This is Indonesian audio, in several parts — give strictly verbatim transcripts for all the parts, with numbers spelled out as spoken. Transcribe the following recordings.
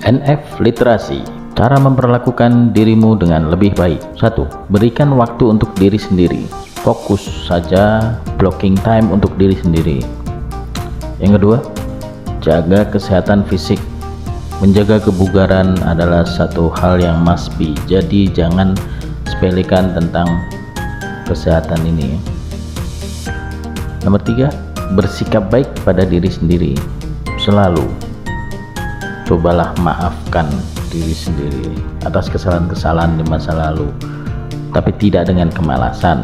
N F literasi. Cara memperlakukan dirimu dengan lebih baik. Satu. Berikan waktu untuk diri sendiri. Fokus saja, blocking time untuk diri sendiri. Yang kedua, jaga kesehatan fisik. Menjaga kebugaran adalah satu hal yang must be. Jadi jangan sepelekan tentang kesehatan ini. Nomor tiga, bersikap baik pada diri sendiri. Selalu cobalah maafkan diri sendiri atas kesalahan-kesalahan di masa lalu, tapi tidak dengan kemalasan.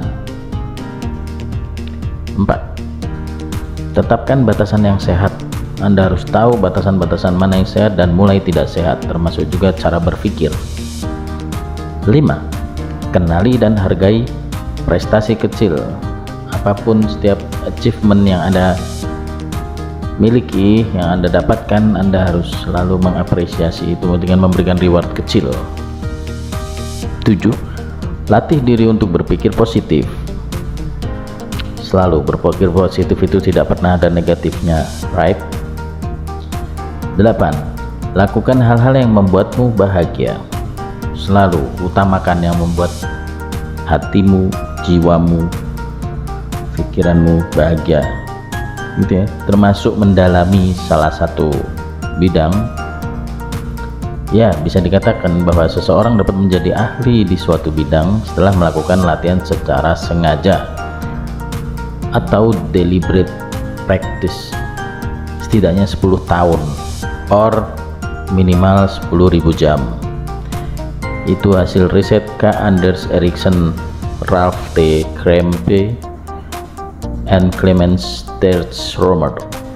Empat, tetapkan batasan yang sehat. Anda harus tahu batasan-batasan mana yang sehat dan mulai tidak sehat, termasuk juga cara berpikir. Lima, kenali dan hargai prestasi kecil. Apapun setiap achievement yang Anda miliki, yang Anda dapatkan, Anda harus selalu mengapresiasi itu dengan memberikan reward kecil. Tujuh, latih diri untuk berpikir positif. Selalu berpikir positif, itu tidak pernah ada negatifnya, right? Delapan, lakukan hal-hal yang membuatmu bahagia. Selalu utamakan yang membuat hatimu, jiwamu, pikiranmu bahagia, gitu ya, termasuk mendalami salah satu bidang. Ya, bisa dikatakan bahwa seseorang dapat menjadi ahli di suatu bidang setelah melakukan latihan secara sengaja atau deliberate practice setidaknya sepuluh tahun or minimal sepuluh ribu jam. Itu hasil riset K. Anders Ericsson, Ralph T. Krempe, and Clemens Terz-Romer.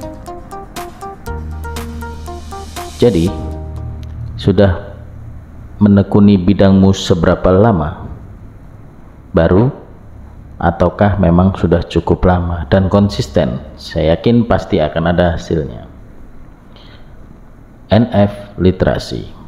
Jadi, sudah menekuni bidangmu seberapa lama? Baru? Ataukah memang sudah cukup lama dan konsisten? Saya yakin pasti akan ada hasilnya. N F literasi.